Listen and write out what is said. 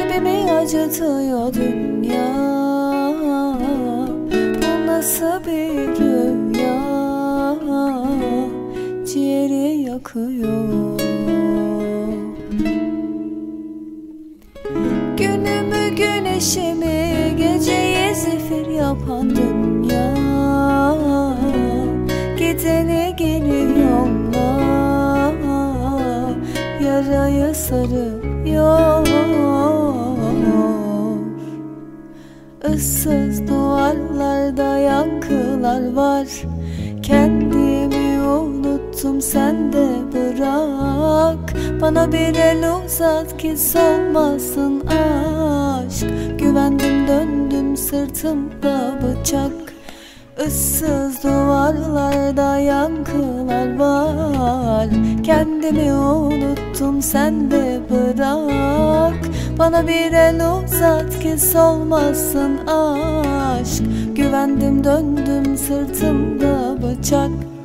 Kalbimi acıtıyor dünya. Bu nasıl bir rüya? Ciğeri yakıyor. Günümü güneşimi, geceyi zifir yapan dünya. Gideni geri yolla, yarayı sarıyor. Issız duvarlarda yankılar var. Kendimi unuttum, sen de bırak. Bana bir el uzat ki solmasın aşk. Güvendim döndüm, sırtımda bıçak. Issız duvarlarda yankılar var. Kendimi unuttum, sen de bırak. Bana bir el uzat ki solmasın aşk. Güvendim döndüm, sırtımda bıçak.